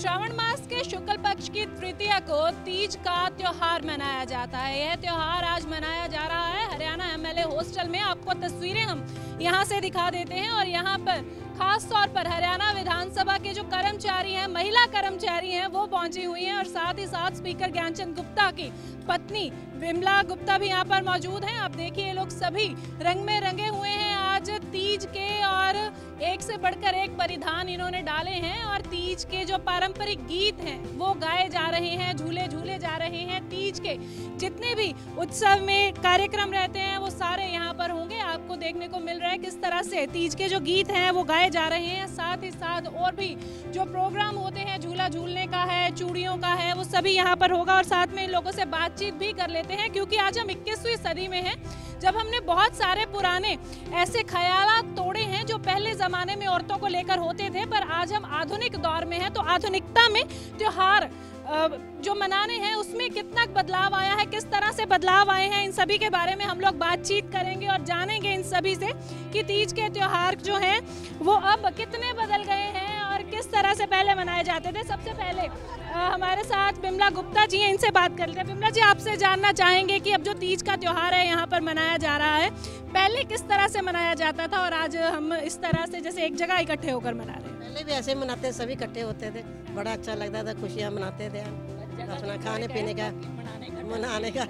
श्रावण मास के शुक्ल पक्ष की तृतीया को तीज का त्योहार मनाया जाता है। यह त्योहार आज मनाया जा रहा है हरियाणा एमएलए हॉस्टल में। आपको तस्वीरें हम यहां से दिखा देते हैं और यहां पर खास तौर पर हरियाणा विधानसभा के जो कर्मचारी हैं, महिला कर्मचारी हैं, वो पहुंची हुई हैं और साथ ही साथ स्पीकर ज्ञानचंद गुप्ता की पत्नी विमला गुप्ता भी यहाँ पर मौजूद हैं। आप देखिए, लोग सभी रंग में रंगे हुए हैं आज तीज के, और एक से बढ़कर एक परिधान इन्होंने डाले हैं और तीज के जो पारंपरिक गीत हैं वो गाए जा रहे हैं, झूले झूले जा रहे हैं। तीज के जितने भी उत्सव में कार्यक्रम रहते हैं वो सारे यहाँ पर होंगे। आपको देखने को मिल रहा है किस तरह से तीज के जो गीत हैं वो गाए जा रहे हैं। साथ ही साथ और भी जो प्रोग्राम होते हैं, झूला झूलने का है, चूड़ियों का है, वो सभी यहाँ पर होगा। और साथ में इन लोगों से बातचीत भी कर लेते हैं, क्योंकि आज हम 21वीं सदी में हैं, जब हमने बहुत सारे पुराने ऐसे ख्यालात तोड़े हैं जो पहले ज़माने में औरतों को लेकर होते थे, पर आज हम आधुनिक दौर में हैं। तो आधुनिकता में त्योहार जो मनाने हैं उसमें कितना बदलाव आया है, किस तरह से बदलाव आए हैं, इन सभी के बारे में हम लोग बातचीत करेंगे और जानेंगे इन सभी से कि तीज के त्योहार जो हैं वो अब कितने बदल गए हैं और किस तरह से पहले मनाए जाते थे। सबसे पहले हमारे साथ विमला गुप्ता जी हैं, इनसे बात कर लेते हैं। विमला जी, आपसे जानना चाहेंगे कि अब जो तीज का त्योहार है यहाँ पर मनाया जा रहा है, पहले किस तरह से मनाया जाता था और आज हम इस तरह से जैसे एक जगह इकट्ठे होकर मना रहे हैं? पहले भी ऐसे मनाते, सभी इकट्ठे होते थे, बड़ा अच्छा लगता था, खुशियाँ मनाते थे, अपना खाने पीने का मनाने का।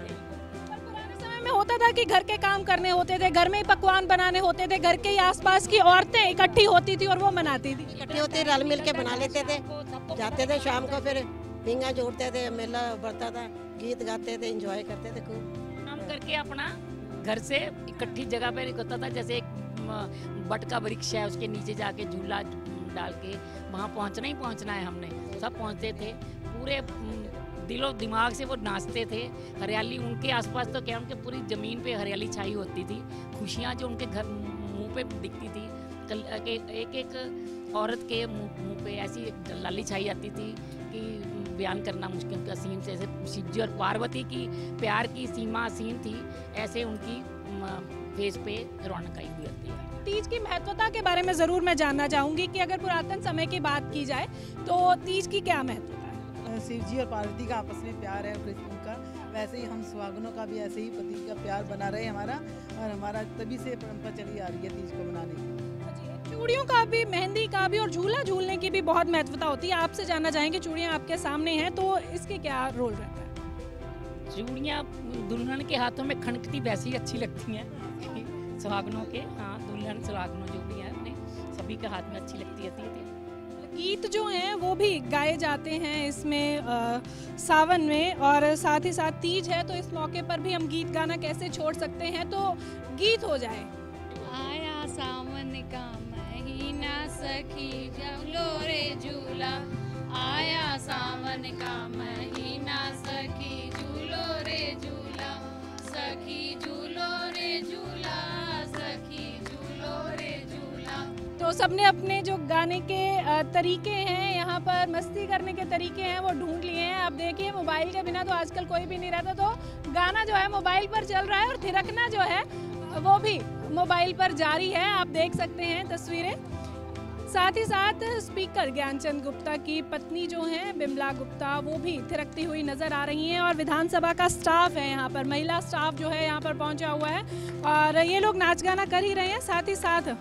पुराने समय में होता था कि घर के काम करने होते थे, घर में ही पकवान बनाने होते थे, घर के ही आसपास की औरतें इकट्ठी होती थी और वो मनाती थी। इकट्ठी होती, रल मिल के बना लेते थे, जाते थे शाम को, फिर पींगा जोड़ते थे, मेला बढ़ता था, गीत गाते थे, एंजॉय करते थे खूब। काम करके अपना घर से इकट्ठी जगह पे होता था, जैसे एक बट का वृक्ष है, उसके नीचे जाके झूला डाल के वहाँ पहुँचना ही पहुँचना है। हमने सब पहुँचते थे, पूरे दिलो दिमाग से वो नाचते थे। हरियाली उनके आसपास तो क्या, उनके पूरी ज़मीन पे हरियाली छाई होती थी। खुशियाँ जो उनके घर मुंह पे दिखती थी, एक एक औरत के मुंह पे ऐसी लाली छाई आती थी कि बयान करना मुश्किल का सीन। जैसे शिव जी और पार्वती की प्यार की सीमा सीन थी, ऐसे उनकी फेस पे रौनक आई हुई होती है। तीज की महत्वता के बारे में ज़रूर मैं जानना चाहूँगी कि अगर पुरातन समय की बात की जाए तो तीज की क्या महत्वता है? शिव जी और पार्वती का आपस में प्यार है कृष्ण का, वैसे ही हम सुहागनों का भी ऐसे ही पति का प्यार बना रहे हमारा, और हमारा तभी से परंपरा चली आ रही है तीज को मनाने की। चूड़ियों का भी, मेहंदी का भी और झूला झूलने की भी बहुत महत्वता होती है। आपसे जानना चाहेंगे, चूड़ियाँ आपके सामने हैं तो इसके क्या रोल रहता है? चूड़ियाँ दुल्हन के हाथों में खनकती वैसी अच्छी लगती हैं सुहागनों के। हाँ, दुल्हन सुहागनों जो भी हैं अपने सभी के हाथ में अच्छी लगती है। गीत जो हैं वो भी गाए जाते हैं इसमें सावन में, और साथ ही साथ तीज है तो इस मौके पर भी हम गीत गाना कैसे छोड़ सकते हैं, तो गीत हो जाए। आया सावन का महीना सखी झूलो रे झूला, आया सावन का महीना सखी झूलो रे झूला, सखी झूलो रे झूला, सखी झूलो रे झूला। तो सबने अपने जो गाने के तरीके हैं, यहाँ पर मस्ती करने के तरीके हैं, वो ढूंढ लिए हैं। आप देखिए, मोबाइल के बिना तो आजकल कोई भी नहीं रहता, तो गाना जो है मोबाइल पर चल रहा है और थिरकना जो है वो भी मोबाइल पर जारी है। आप देख सकते हैं तस्वीरें। साथ ही साथ स्पीकर ज्ञानचंद गुप्ता की पत्नी जो हैं विमला गुप्ता, वो भी थिरकती हुई नजर आ रही हैं, और विधानसभा का स्टाफ है यहाँ पर, महिला स्टाफ जो है यहाँ पर पहुँचा हुआ है और ये लोग नाच गाना कर ही रहे हैं। साथ ही साथ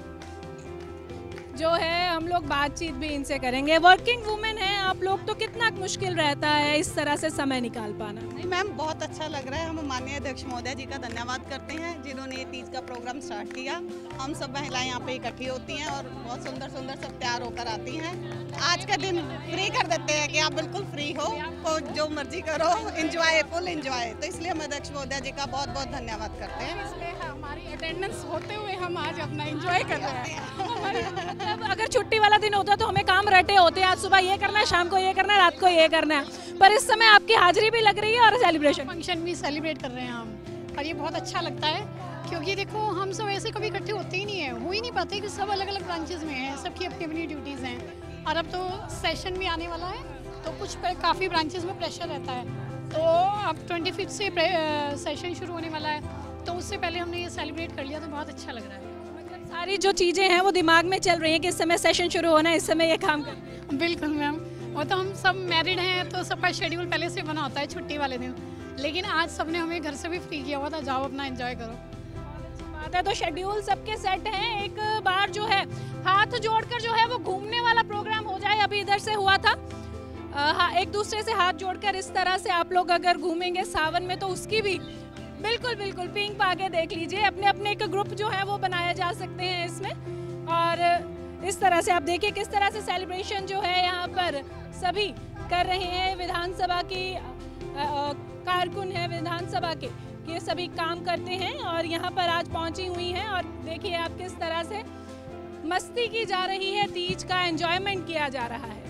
जो है हम लोग बातचीत भी इनसे करेंगे। वर्किंग वुमेन है आप लोग, तो कितना मुश्किल रहता है इस तरह से समय निकाल पाना? नहीं मैम, बहुत अच्छा लग रहा है। हम माननीय अध्यक्ष महोदय जी का धन्यवाद करते हैं जिन्होंने ये तीज का प्रोग्राम स्टार्ट किया। हम सब महिलाएं यहाँ पे इकट्ठी होती हैं और बहुत सुंदर सुंदर सब तैयार होकर आती हैं। आज का दिन फ्री कर देते हैं कि आप बिल्कुल फ्री हो, तो जो मर्जी करो, एंजॉय, फुल एंजॉय। तो इसलिए हम अध्यक्ष महोदय जी का बहुत बहुत धन्यवाद करते हैं। इसलिए हमारी अटेंडेंस होते हुए हम आज अपना एंजॉय कर रहे हैं। अब अगर छुट्टी वाला दिन होता तो हमें काम रटे होते, आज सुबह ये करना है, शाम को ये करना है, रात को ये करना है, पर इस समय आपकी हाजिरी भी लग रही है और सेलिब्रेशन फंक्शन भी सेलिब्रेट कर रहे हैं हम, और ये बहुत अच्छा लगता है क्योंकि देखो हम सब ऐसे कभी इकट्ठे होते ही नहीं है, हो ही नहीं पाते कि सब अलग अलग ब्रांचेस में हैं, सबकी अपनी अपनी ड्यूटीज़ हैं। और अब तो सेशन भी आने वाला है तो कुछ काफ़ी ब्रांचेस में प्रेशर रहता है, तो अब 25 से सेशन शुरू होने वाला है, तो उससे पहले हमने ये सेलिब्रेट कर लिया, तो बहुत अच्छा लग रहा है। सारी जो चीज़ें हैं वो दिमाग में चल रही हैं कि इस समय सेशन शुरू होना है, इस समय ये काम करना है। बिल्कुल मैम, और तो हम सब मैरिड हैं तो सबका शेड्यूल पहले से बना होता है छुट्टी वाले दिन, लेकिन आज सबने हमें घर से भी फ्री किया हुआ था, जाओ अपना एंजॉय करो। बात है, तो शेड्यूल सबके सेट हैं। एक बार जो है हाथ जोड़कर जो है वो घूमने वाला प्रोग्राम हो जाए। अभी इधर से हुआ था, हाँ, एक दूसरे से हाथ जोड़कर इस तरह से आप लोग अगर घूमेंगे सावन में तो उसकी भी बिल्कुल बिल्कुल पिंक आगे देख लीजिए। अपने अपने एक ग्रुप जो है वो बनाया जा सकते हैं इसमें, और इस तरह से आप देखिए किस तरह से सेलिब्रेशन जो है यहाँ पर सभी कर रहे हैं। विधानसभा की कारकुन है विधानसभा के, ये सभी काम करते हैं और यहाँ पर आज पहुँची हुई हैं। और देखिए आप किस तरह से मस्ती की जा रही है, तीज का एंजॉयमेंट किया जा रहा है।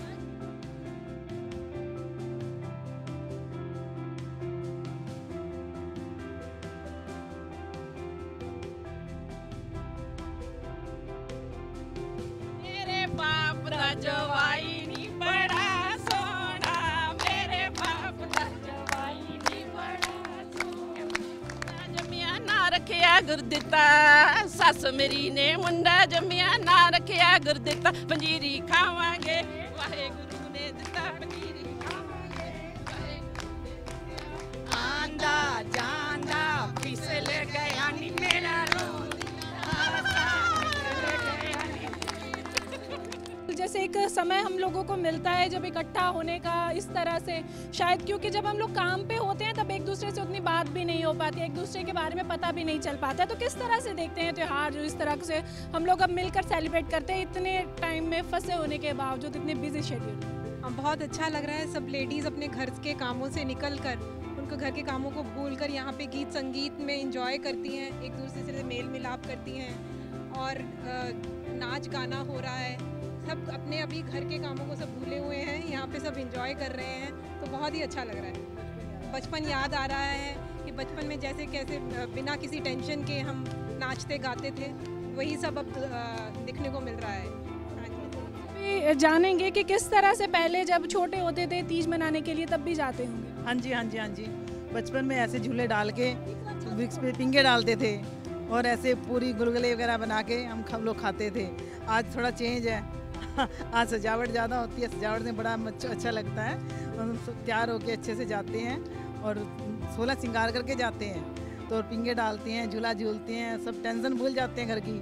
मेरे बाप दा जवाई नी बड़ा सोना, मेरे बाप दा जवाई नी बड़ा सोना। जमिया ना रखिया गुर दिता, सस मेरी ने मुंडा जमिया ना रखिया गुर दिता। पंजीरी खावांगे वाहे गुरु ने दिता, पंजीरी खावांगे वाहे गुरु ने दिता। आंदा जांदा फिसल गया नी मेरा रोल, जैसे एक समय हम लोगों को मिलता है जब इकट्ठा होने का इस तरह से, शायद क्योंकि जब हम लोग काम पे होते हैं तब एक दूसरे से उतनी बात भी नहीं हो पाती, एक दूसरे के बारे में पता भी नहीं चल पाता। तो किस तरह से देखते हैं त्यौहार जो इस तरह से हम लोग अब मिलकर सेलिब्रेट करते हैं इतने टाइम में फंसे होने के बावजूद, इतने बिजी शेड्यूल? बहुत अच्छा लग रहा है। सब लेडीज़ अपने घर के कामों से निकल कर, उनको घर के कामों को भूल कर यहाँ पे गीत संगीत में इंजॉय करती हैं, एक दूसरे से मेल मिलाप करती हैं और नाच गाना हो रहा है। सब अपने अभी घर के कामों को सब भूले हुए हैं, यहाँ पे सब इंजॉय कर रहे हैं, तो बहुत ही अच्छा लग रहा है। बचपन याद आ रहा है कि बचपन में जैसे कैसे बिना किसी टेंशन के हम नाचते गाते थे, वही सब अब दिखने को मिल रहा है। भी जानेंगे कि किस तरह से पहले जब छोटे होते थे तीज मनाने के लिए तब भी जाते होंगे। हाँ जी, हाँ जी, हाँ जी। बचपन में ऐसे झूले डाल के वृक्ष पे पिंगे डालते थे और ऐसे पूरी गुलगुले वगैरह बना के हम लोग खाते थे। आज थोड़ा चेंज है, आज सजावट ज़्यादा होती है, सजावट में बड़ा अच्छा लगता है। हम तैयार होके अच्छे से जाते हैं और 16 श्रृंगार करके जाते हैं, तो पिंगे डालते हैं, झूला झूलते हैं, सब टेंशन भूल जाते हैं घर की।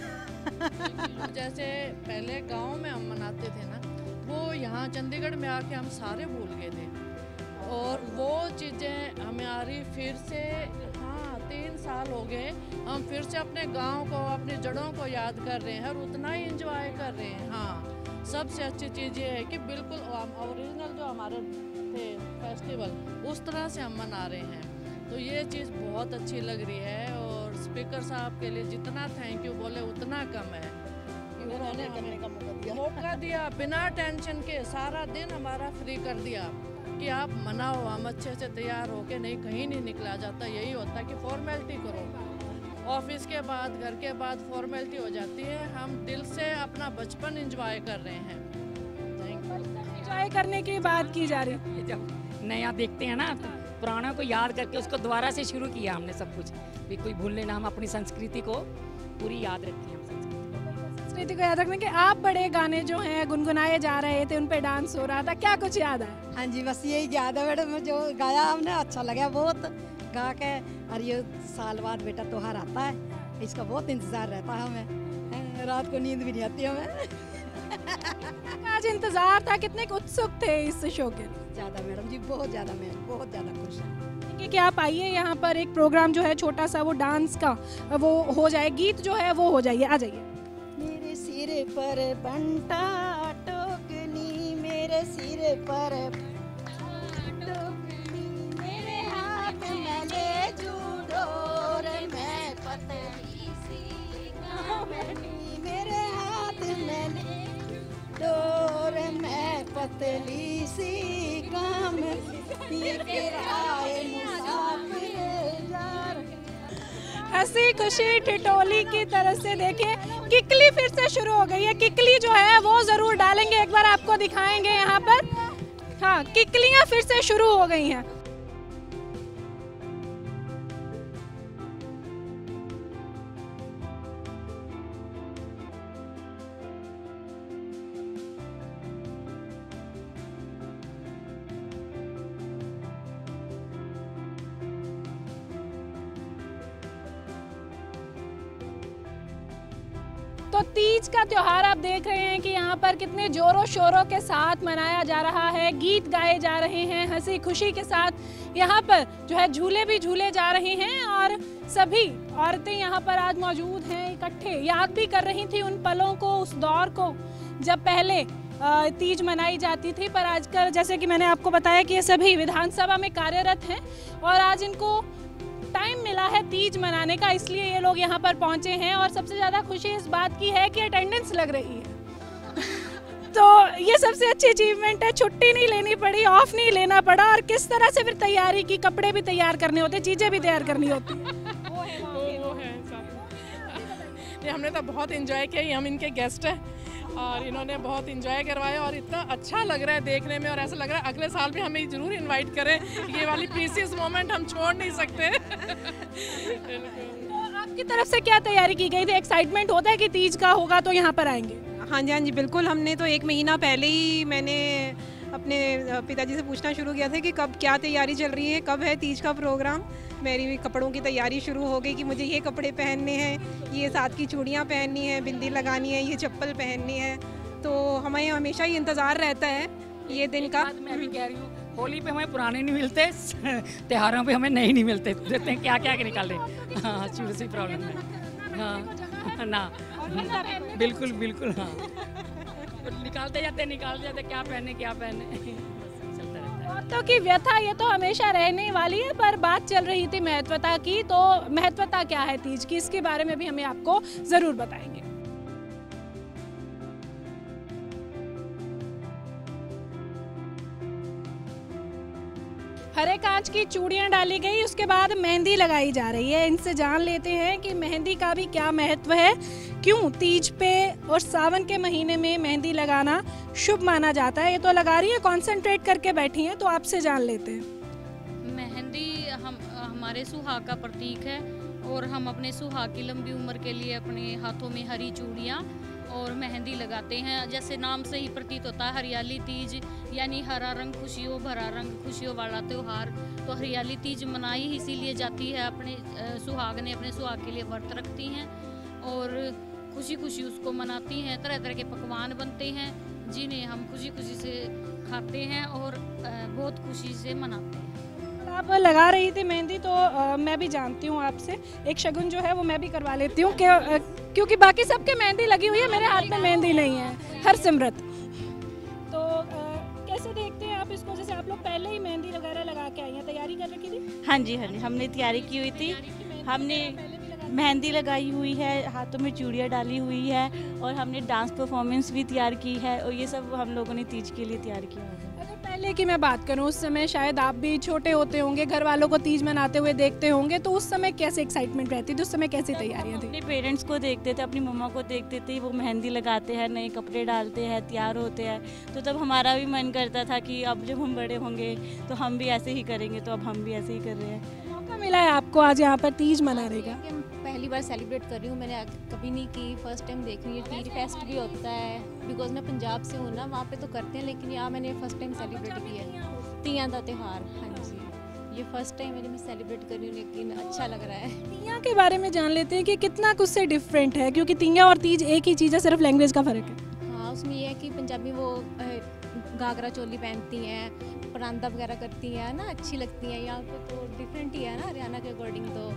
जैसे पहले गांव में हम मनाते थे ना, वो यहाँ चंडीगढ़ में आके हम सारे भूल गए थे और वो चीज़ें हमारी फिर से, हाँ 3 साल हो गए, हम फिर से अपने गांव को, अपनी जड़ों को याद कर रहे हैं और उतना ही एंजॉय कर रहे हैं। हाँ, सबसे अच्छी चीज़ ये है कि बिल्कुल ओरिजिनल जो हमारे थे फेस्टिवल उस तरह से हम मना रहे हैं, तो ये चीज़ बहुत अच्छी लग रही है। और स्पीकर साहब के लिए जितना थैंक यू बोले उतना कम है। उन्होंने हमें मौका दिया, बिना टेंशन के सारा दिन हमारा फ्री कर दिया कि आप मनाओ, हम अच्छे से तैयार होके नहीं, कहीं नहीं निकला जाता। यही होता कि फॉर्मेलिटी करो, ऑफिस के बाद घर के बाद फॉर्मेलिटी हो जाती है। हम दिल से अपना बचपन एंजॉय कर रहे हैं। एंजॉय करने की बात की जा रही है। जब नया देखते हैं ना तो पुराना को याद करके उसको दोबारा से शुरू किया हमने सब कुछ, भी कोई भूलने ना, हम अपनी संस्कृति को पूरी याद रखें। संस्कृति को याद रखने के आप बड़े गाने जो हैं गुनगुनाए जा रहे थे, उन पे डांस हो रहा था, क्या कुछ याद है? हाँ जी, बस यही याद है मैडम, जो गाया हमने अच्छा लगा बहुत गा के। और ये साल बाद बेटा त्योहार आता है, इसका बहुत इंतजार रहता है हमें, रात को नींद भी नहीं आती हमें। आज इंतजार था, कितने उत्सुक थे इस शो के? ज़्यादा मैडम जी, बहुत ज़्यादा, मैं बहुत ज़्यादा खुश हूँ कि आप आइए यहाँ पर, एक प्रोग्राम जो है छोटा सा वो डांस का वो हो जाए, गीत जो है वो हो जाइए, आ जाइए। मेरे सिर पर बंटा टोकनी, मेरे सिर पर टोकनी, मेरे हाथ में ले जूडोर, मैं पतली सी कहानी, मेरे हाथ में ले डोर, मैं पतली सी कहानी, ये किराए मुसाफिर जार। हंसी खुशी ठिठोली की तरह से देखिए किकली फिर से शुरू हो गई है। किकली जो है वो जरूर डालेंगे, एक बार आपको दिखाएंगे यहाँ पर। हाँ, किकलियाँ फिर से शुरू हो गई हैं। तो तीज का त्योहार आप देख रहे हैं कि यहाँ पर कितने जोरों शोरों के साथ मनाया जा रहा है, गीत गाए जा रहे हैं, हंसी खुशी के साथ यहाँ पर जो है झूले भी झूले जा रहे हैं और सभी औरतें यहाँ पर आज मौजूद हैं, इकट्ठे याद भी कर रही थी उन पलों को, उस दौर को जब पहले तीज मनाई जाती थी। पर आजकल जैसे कि मैंने आपको बताया कि ये सभी विधानसभा में कार्यरत हैं और आज इनको टाइम मिला है तीज मनाने का, इसलिए ये लोग यहाँ पर पहुँचे हैं। और सबसे ज़्यादा खुशी इस बात की है कि अटेंडेंस लग रही है तो ये सबसे अच्छी अचीवमेंट है, छुट्टी नहीं लेनी पड़ी, ऑफ नहीं लेना पड़ा। और किस तरह से फिर तैयारी की, कपड़े भी तैयार करने होते, चीज़ें भी तैयार करनी होती वो है हमने तो बहुत एंजॉय किया, हम इनके गेस्ट हैं और इन्होंने बहुत एंजॉय करवाया और इतना अच्छा लग रहा है देखने में और ऐसा लग रहा है अगले साल भी हमें ज़रूर इनवाइट करें, ये वाली प्रीसियस मोमेंट हम छोड़ नहीं सकते। तो आपकी तरफ से क्या तैयारी की गई थी? एक्साइटमेंट होता है कि तीज का होगा तो यहाँ पर आएंगे? हाँ जी बिल्कुल। हमने तो 1 महीना पहले ही मैंने अपने पिताजी से पूछना शुरू किया था कि कब क्या तैयारी चल रही है, कब है तीज का प्रोग्राम। मेरी भी कपड़ों की तैयारी शुरू हो गई कि मुझे ये कपड़े पहनने हैं, ये साथ की चूड़ियाँ पहननी है, बिंदी लगानी है, ये चप्पल पहननी है। तो हमें हमेशा ही इंतज़ार रहता है ये दिन का। मैं भी कह रही हूँ, होली पे हमें पुराने नहीं मिलते, त्योहारों पे हमें नए नहीं मिलते, देखते हैं क्या क्या के निकाल रहे। हाँ शुरू से प्रॉब्लम है। हाँ ना बिल्कुल बिल्कुल। हाँ निकालते जाते क्या पहने औरतों की व्यथा ये तो हमेशा रहने वाली है। पर बात चल रही थी महत्वता की, तो महत्वता क्या है तीज की, इसके बारे में भी हमें आपको जरूर बताएंगे। हरे कांच की चूड़ियां डाली गई, उसके बाद मेहंदी लगाई जा रही है। इनसे जान लेते हैं कि मेहंदी का भी क्या महत्व है, क्यों तीज पे और सावन के महीने में मेहंदी लगाना शुभ माना जाता है। ये तो लगा रही है, कॉन्सेंट्रेट करके बैठी हैं, तो आपसे जान लेते हैं। मेहंदी हमारे सुहाग का प्रतीक है और हम अपने सुहाग की लंबी उम्र के लिए अपने हाथों में हरी चूड़ियाँ और मेहंदी लगाते हैं। जैसे नाम से ही प्रतीत होता है हरियाली तीज, यानी हरा रंग खुशियों, भरा रंग खुशियों वाला त्यौहार। तो हरियाली तीज मनाई इसीलिए जाती है, अपने सुहाग ने अपने सुहाग के लिए व्रत रखती हैं और खुशी खुशी उसको मनाती हैं। तरह तरह के पकवान बनते हैं जिन्हें हम खुशी खुशी से खाते हैं और बहुत खुशी से मनाते हैं। आप लगा रही थी मेहंदी, तो मैं भी जानती हूँ आपसे एक शगुन जो है वो मैं भी करवा लेती हूँ, क्योंकि बाकी सबके मेहंदी लगी हुई है, मेरे हाथ में मेहंदी नहीं है। हरसिमरत, तो कैसे देखते हैं आप इसको? जैसे आप लोग पहले ही मेहंदी वगैरह लगा के आई हैं, तैयारी कर रखी थी? हाँ जी हमने तैयारी की हुई थी, हमने मेहंदी लगाई हुई है, हाथों में चूड़ियाँ डाली हुई है और हमने डांस परफॉर्मेंस भी तैयार की है और ये सब हम लोगों ने तीज के लिए तैयार किया है। अगर पहले की मैं बात करूं, उस समय शायद आप भी छोटे होते होंगे, घर वालों को तीज मनाते हुए देखते होंगे, तो उस समय कैसे एक्साइटमेंट रहती थी? उस समय कैसी तैयारियां थी? अपने पेरेंट्स को देखते थे, अपनी मम्मा को देखते थे, वो मेहंदी लगाते हैं, नए कपड़े डालते हैं, तैयार होते हैं, तो तब हमारा भी मन करता था कि अब जब हम बड़े होंगे तो हम भी ऐसे ही करेंगे। तो अब हम भी ऐसे ही कर रहे हैं। मौका मिला है आपको आज यहाँ पर तीज मनाने का? पहली बार सेलिब्रेट कर रही हूँ, मैंने कभी नहीं की, फर्स्ट टाइम देख रही हूँ। तीज फेस्ट भी होता है, बिकॉज मैं पंजाब से हूँ ना, वहाँ पे तो करते हैं, लेकिन यहाँ मैंने फर्स्ट टाइम सेलिब्रेट किया है तियां का त्यौहार। हाँ जी, ये फर्स्ट टाइम है जब मैं सेलिब्रेट कर रही हूँ, लेकिन अच्छा लग रहा है। तियां के बारे में जान लेते हैं कि कितना कुछ से डिफरेंट है, क्योंकि तियां और तीज एक ही चीज़ है, सिर्फ लैंग्वेज का फ़र्क है। हाँ, उसमें यह है कि पंजाबी वो घाघरा चोली पहनती हैं, परांदा वगैरह करती हैं ना, अच्छी लगती हैं। यहाँ पे तो डिफरेंट ही है ना हरियाणा के अकॉर्डिंग, तो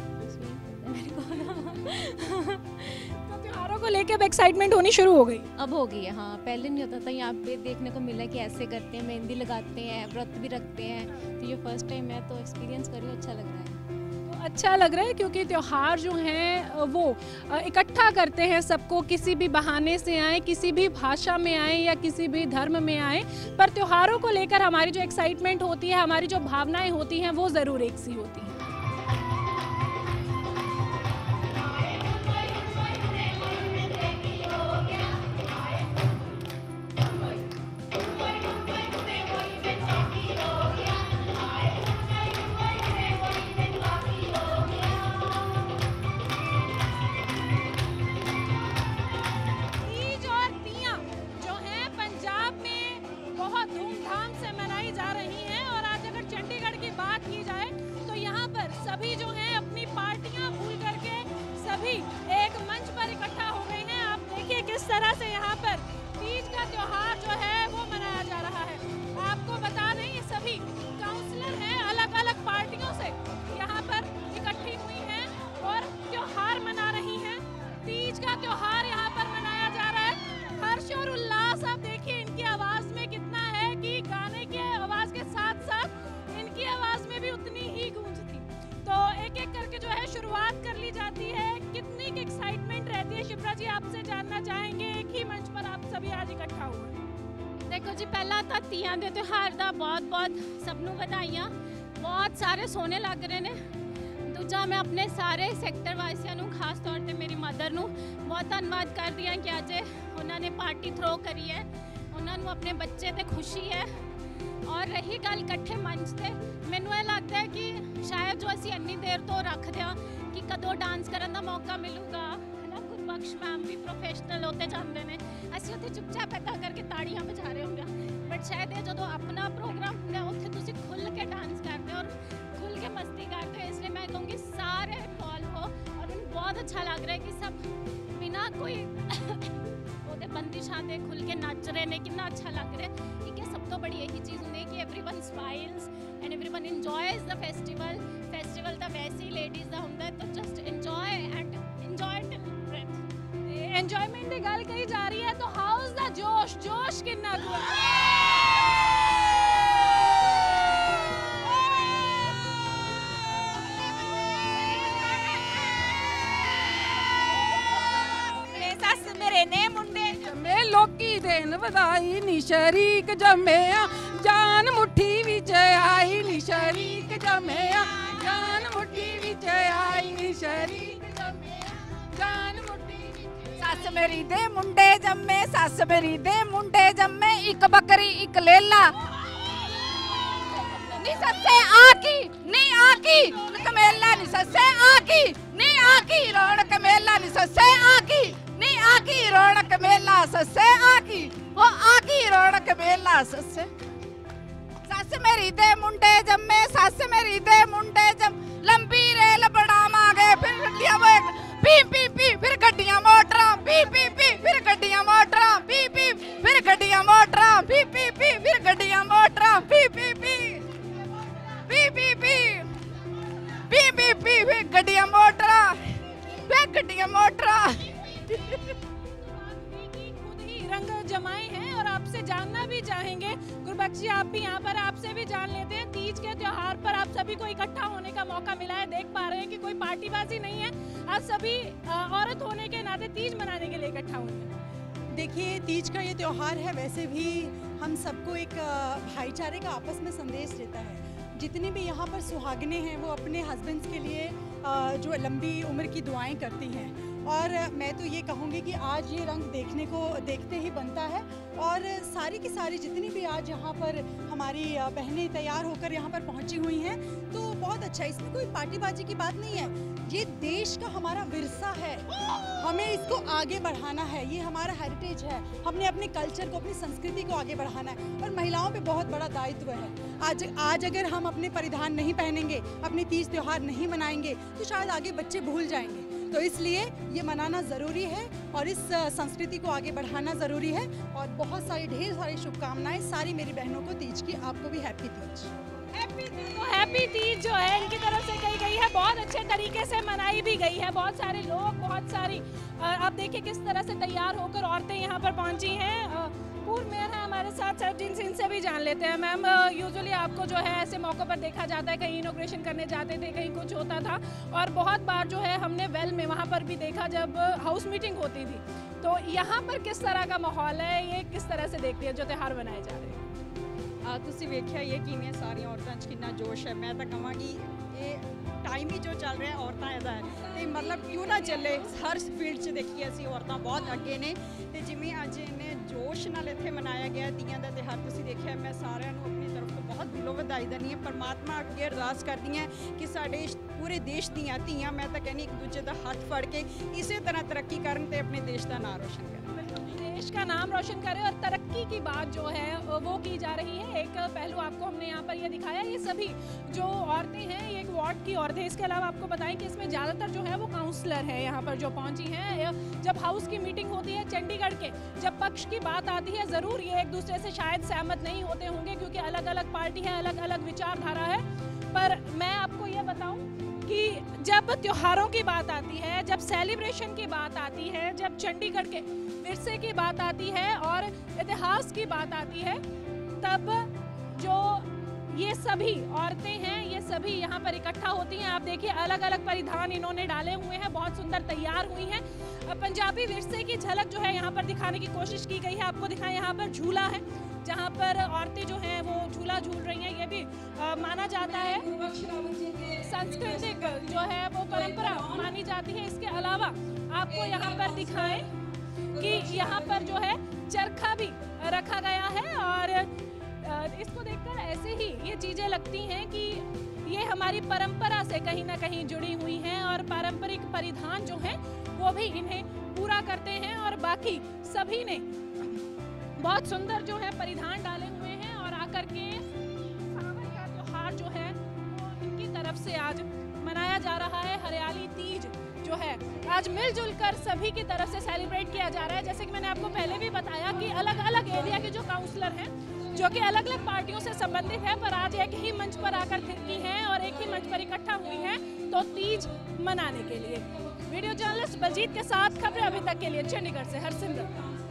तो त्योहारों को लेकर अब एक्साइटमेंट होनी शुरू हो गई? अब हो गई है, हाँ। पहले नहीं होता था, यहाँ पे देखने को मिला कि ऐसे करते हैं, मेहंदी लगाते हैं, व्रत भी रखते हैं। तो ये फर्स्ट टाइम है, तो एक्सपीरियंस कर रही हूँ, अच्छा लग रहा है। तो अच्छा लग रहा है क्योंकि त्योहार जो हैं वो इकट्ठा करते हैं सबको, किसी भी बहाने से आए, किसी भी भाषा में आए या किसी भी धर्म में आए, पर त्योहारों को लेकर हमारी जो एक्साइटमेंट होती है, हमारी जो भावनाएं होती हैं, वो ज़रूर एक सी होती हैं। धूमधाम से मनाई जा रही हैं और आज अगर चंडीगढ़ की बात की जाए तो यहाँ सभी आज इकट्ठा हुए? देखो जी, पहला तो तीयां दे त्योहार दा बहुत बहुत सबनू ਵਧਾਈਆਂ। बहुत सारे सोने लग रहे ने। दूजा मैं अपने सारे सैक्टर वासियों ਨੂੰ खास तौर ਤੇ ਮੇਰੀ ਮਦਰ ਨੂੰ बहुत ਧੰਨਵਾਦ ਕਰਦੀ ਹਾਂ ਕਿ ਅੱਜ ਉਹਨਾਂ ਨੇ ਪਾਰਟੀ ਥਰੋ ਕਰੀ ਹੈ। ਉਹਨਾਂ ਨੂੰ ਆਪਣੇ ਬੱਚੇ ਤੇ ਖੁਸ਼ੀ ਹੈ। और रही गल इकट्ठे मंच से, मैनू ये लगता है कि शायद जो असी इन्नी देर तो रखते हैं कि कदों डांस करने का मौका मिलूगा, है ना। गुरबख्श मैम भी प्रोफेशनल होते जाते हैं, असी उत्थे चुपचाप इदा करके ताड़ियां बजा रहे होंगे, बट शायद ये जो अपना प्रोग्राम होंगे उत्थे तुसी खुल के डांस करते हो और खुल के मस्ती करते हो। इसलिए मैं कहूँगी सारे इन्वॉल्व हो और मैंने बहुत अच्छा लग रहा है कि सब बिना कोई बंदिशां दे खुल के नच रहे ने। कितना अच्छा लग रहा है। ठीक है, सब तो बड़ी यही चीज़ होंगी कि everyone smiles and everyone enjoys the festival. Festival तो वैसे ही लेडीज़ का होंगे, तो just enjoy and enjoy till breath. Enjoyment की गल कही जा रही है, तो हाउस दा जोश जोश कितना हुआ? जमे लोकी देन वधाई नी शरीक जम्मिया, जान मुट्ठी विच आई नी शरीक जम्मिया, जान मुट्ठी विच आई नी शरीक जम्मिया, जान मुट्ठी। सस मेरी दे मुंडे जम्मे, सस मेरी दे मुंडे जम्मे, एक बकरी एक लेला नी सस्से आकी नी आकी कमेला नी सस्से आकी नी आकी रौनक मेला नी सस्से आकी नी आकी रौनक मेला सस्से आकी वो आकी रौनक मेला सस्से। सस मेरी दे मुंडे जम्मे, सस मेरी दे मुंडे जम, लंबी रेल बनावांगे फिर गड्डियां पी पी पी फिर गड्डियां मोटरां पी पी पी फिर गड्डियां मोटरां पी पी फिर गड्डियां मोटरां पी पी पी फिर गड्डियां मोटरां पी पी पी पी पी पी पी पी पी फिर गड्डियां मोटरां फिर गड्डियां मोटरां। खुद ही रंग जमाए हैं और आपसे जानना भी चाहेंगे। गुरबख्श जी, आप भी यहाँ पर, आपसे भी जान लेते हैं। तीज के त्योहार पर आप सभी को इकट्ठा होने का मौका मिला है। देख पा रहे हैं कि कोई पार्टीबाजी नहीं है, आप सभी औरत होने के नाते तीज मनाने के लिए इकट्ठा हुए हैं। देखिए, तीज का ये त्योहार है, वैसे भी हम सबको एक भाईचारे का आपस में संदेश देता है। जितनी भी यहाँ पर सुहागनें हैं वो अपने हस्बैंड्स के लिए जो लंबी उम्र की दुआएं करती हैं, और मैं तो ये कहूँगी कि आज ये रंग देखते ही बनता है। और सारी की सारी जितनी भी आज यहाँ पर हमारी बहनें तैयार होकर यहाँ पर पहुँची हुई हैं, तो बहुत अच्छा है। इसमें कोई पार्टीबाजी की बात नहीं है, ये देश का हमारा विरसा है, हमें इसको आगे बढ़ाना है, ये हमारा हेरिटेज है, हमने अपने कल्चर को, अपनी संस्कृति को आगे बढ़ाना है। और महिलाओं पे बहुत बड़ा दायित्व है। आज अगर हम अपने परिधान नहीं पहनेंगे, अपने तीज त्यौहार नहीं मनाएंगे, तो शायद आगे बच्चे भूल जाएंगे। तो इसलिए ये मनाना ज़रूरी है और इस संस्कृति को आगे बढ़ाना ज़रूरी है। और बहुत सारी ढेर सारी शुभकामनाएं सारी मेरी बहनों को तीज की। आपको भी हैप्पी तीज। हैप्पी तीज जो है इनकी तरफ से कही गई है, बहुत अच्छे तरीके से मनाई भी गई है। बहुत सारे लोग, बहुत सारी आप देखिए किस तरह से तैयार होकर औरतें यहाँ पर पहुँची हैं। पूर्व मेयर है हमारे साथ, सर जिनसे इनसे भी जान लेते हैं। मैम, यूजुअली आपको जो है ऐसे मौक़ों पर देखा जाता है, कहीं इनॉग्रेशन करने जाते थे, कहीं कुछ होता था, और बहुत बार जो है हमने वेल में वहाँ पर भी देखा जब हाउस मीटिंग होती थी। तो यहाँ पर किस तरह का माहौल है, ये किस तरह से देखते हैं जो त्यौहार बनाए जा रहे हैं? ਤੁਸੀਂ ਵੇਖਿਆ ਇਹ ਕਿਵੇਂ ਸਾਰੀਆਂ ਔਰਤਾਂ 'ਚ ਕਿੰਨਾ ਜੋਸ਼ ਹੈ। ਮੈਂ ਤਾਂ ਕਹਾਂਗੀ ਇਹ ਟਾਈਮ ਹੀ ਜੋ ਚੱਲ ਰਿਹਾ ਔਰਤਾਂ ਇਹਦਾ ਹੈ, ਤੇ ਮਤਲਬ ਕਿਉਂ ਨਾ ਚੱਲੇ। ਹਰ ਫੀਲਡ 'ਚ ਦੇਖੀਏ ਅਸੀਂ ਔਰਤਾਂ ਬਹੁਤ ਅੱਗੇ ਨੇ, ਤੇ ਜਿਵੇਂ ਅੱਜ ਇਹਨੇ ਜੋਸ਼ ਨਾਲ ਇੱਥੇ ਮਨਾਇਆ ਗਿਆ ਤੀਆਂ ਦਾ ਤਿਉਹਾਰ ਤੁਸੀਂ ਦੇਖਿਆ। ਮੈਂ ਸਾਰਿਆਂ ਨੂੰ ਆਪਣੀ ਤਰਫ ਤੋਂ ਬਹੁਤ ਦਿਲੋਂ ਵਧਾਈ ਦਿੰਦੀ ਹਾਂ। ਪਰਮਾਤਮਾ ਅੱਗੇ ਅਰਦਾਸ ਕਰਦੀ ਹਾਂ ਕਿ ਸਾਡੇ ਪੂਰੇ ਦੇਸ਼ ਦੀਆਂ ਧੀਆਂ, ਮੈਂ ਤਾਂ ਕਹਿੰਦੀ ਇੱਕ ਦੂਜੇ ਦਾ ਹੱਥ ਫੜ ਕੇ ਇਸੇ ਤਰ੍ਹਾਂ ਤਰੱਕੀ ਕਰਨ ਤੇ ਆਪਣੇ देश का नाम रोशन करें, देश का नाम रोशन करें। और तरक्की की बात जो है वो की जा रही है। एक पहलू आपको हमने यहाँ पर ये दिखाया, ये सभी जो औरतें हैं ये एक वार्ड की औरतें। इसके अलावा आपको बताएं कि इसमें ज़्यादातर जो है वो काउंसलर है यहाँ पर जो पहुँची हैं। जब हाउस की मीटिंग होती है चंडीगढ़ के, जब पक्ष की बात आती है, ज़रूर ये एक दूसरे से शायद सहमत नहीं होते होंगे क्योंकि अलग अलग पार्टी है, अलग अलग विचारधारा है। पर मैं आपको ये बताऊँ कि जब त्योहारों की बात आती है, जब सेलिब्रेशन की बात आती है, जब चंडीगढ़ के विरसे की बात आती है और इतिहास की बात आती है, तब जो ये सभी औरतें हैं, ये सभी यहाँ पर इकट्ठा होती हैं। आप देखिए अलग अलग परिधान इन्होंने डाले हुए हैं, बहुत सुंदर तैयार हुई हैं। पंजाबी विरसे की झलक जो है यहाँ पर दिखाने की कोशिश की गई है। आपको दिखाएं, यहाँ पर झूला है जहाँ पर औरतें जो हैं वो झूला झूल रही हैं। ये भी माना जाता है सांस्कृतिक जो है वो परंपरा मानी जाती है। इसके अलावा आपको यहाँ पर दिखाएं कि यहाँ पर जो है चरखा भी रखा गया है और इसको देखकर ऐसे ही ये चीज़ें लगती हैं कि ये हमारी परंपरा से कहीं ना कहीं जुड़ी हुई हैं और पारंपरिक परिधान जो हैं वो भी इन्हें पूरा करते हैं। और बाकी सभी ने बहुत सुंदर जो है परिधान डाले हुए हैं और आकर के सावन का त्योहार जो है वो इनकी तरफ से आज मनाया जा रहा है। हरियाली तीज जो है आज मिलजुल कर सभी की तरफ से सेलिब्रेट किया जा रहा है। जैसे कि मैंने आपको पहले भी बताया कि अलग अलग एरिया के जो काउंसलर हैं जो कि अलग अलग पार्टियों से संबंधित है, पर आज एक ही मंच पर आकर थिरकी हैं और एक ही मंच पर इकट्ठा हुई हैं तो तीज मनाने के लिए। वीडियो जर्नलिस्ट बलजीत के साथ खबरें अभी तक के लिए चंडीगढ़ से हरसिमरत।